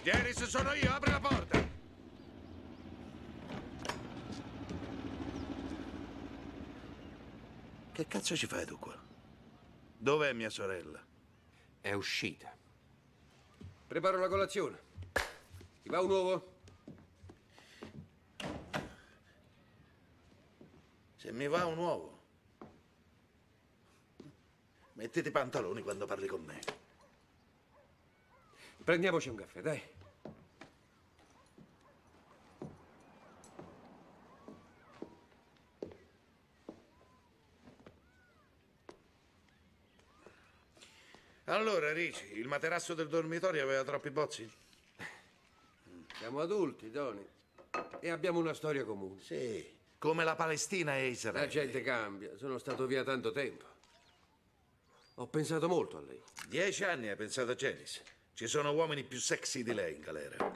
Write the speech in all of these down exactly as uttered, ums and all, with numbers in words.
Janice, sono io, apri la porta! Che cazzo ci fai tu qua? Dov'è mia sorella? È uscita. Preparo la colazione. Ti va un uovo? Se mi va un uovo. Mettiti i pantaloni quando parli con me. Prendiamoci un caffè, dai. Allora, Ricci, il materasso del dormitorio aveva troppi bozzi? Siamo adulti, Tony. E abbiamo una storia comune. Sì, come la Palestina e Israele. La gente cambia. Sono stato via tanto tempo. Ho pensato molto a lei. Dieci anni hai pensato a Janice. Ci sono uomini più sexy di lei in galera.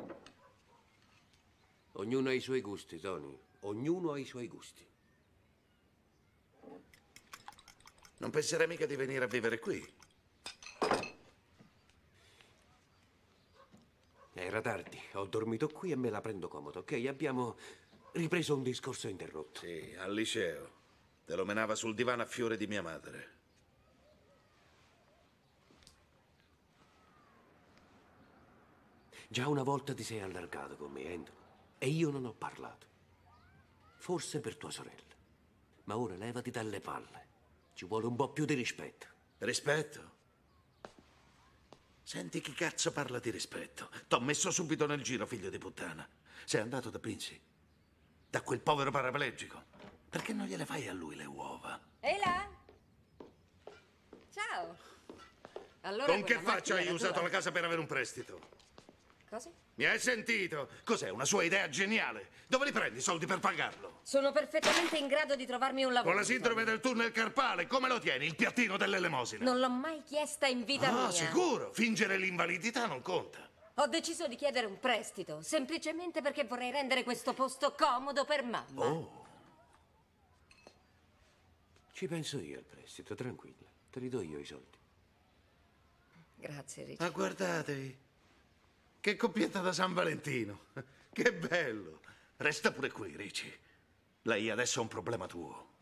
Ognuno ha i suoi gusti, Tony. Ognuno ha i suoi gusti. Non penserai mica di venire a vivere qui? Era tardi. Ho dormito qui e me la prendo comodo, ok? Abbiamo ripreso un discorso interrotto. Sì, al liceo. Te lo menava sul divano a fiore di mia madre. Già una volta ti sei allargato con me, Andrew, e io non ho parlato. Forse per tua sorella. Ma ora levati dalle palle. Ci vuole un po' più di rispetto. Rispetto? Senti chi cazzo parla di rispetto? T'ho messo subito nel giro, figlio di puttana. Sei andato da Pinzi? Da quel povero paraplegico? Perché non gliele fai a lui le uova? Ehi là! Ciao! Allora, Con che quella faccia macchina hai era usato tua? la casa per avere un prestito? Cosa? Mi hai sentito? Cos'è, una sua idea geniale? Dove li prendi i soldi per pagarlo? Sono perfettamente in grado di trovarmi un lavoro. Con la sindrome del tunnel carpale, come lo tieni, il piattino dell'elemosina? Non l'ho mai chiesta in vita Ah, mia. sicuro? Fingere l'invalidità non conta. Ho deciso di chiedere un prestito, semplicemente perché vorrei rendere questo posto comodo per mamma. Oh. Ci penso io al prestito, tranquilla. Te li do io i soldi. Grazie, Ricci. Ma guardatevi. Che coppietta da San Valentino. Che bello. Resta pure qui, Ricci. Lei adesso è un problema tuo.